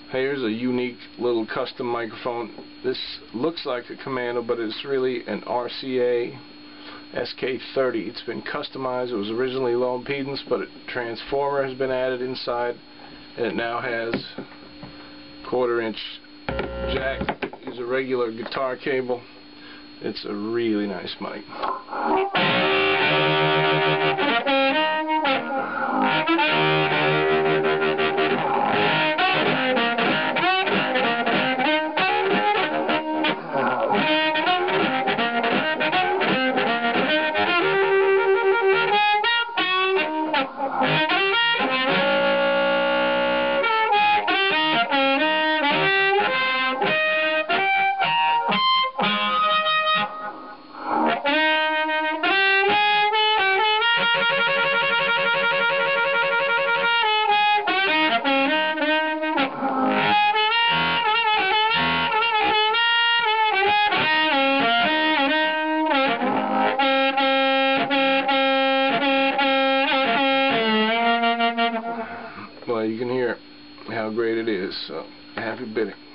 Here's a unique little custom microphone. This looks like a Commando, but it's really an RCA SK-30. It's been customized. It was originally low impedance, but a transformer has been added inside, and it now has 1/4-inch jack. Use a regular guitar cable. It's a really nice mic. Well, you can hear how great it is, so happy bidding.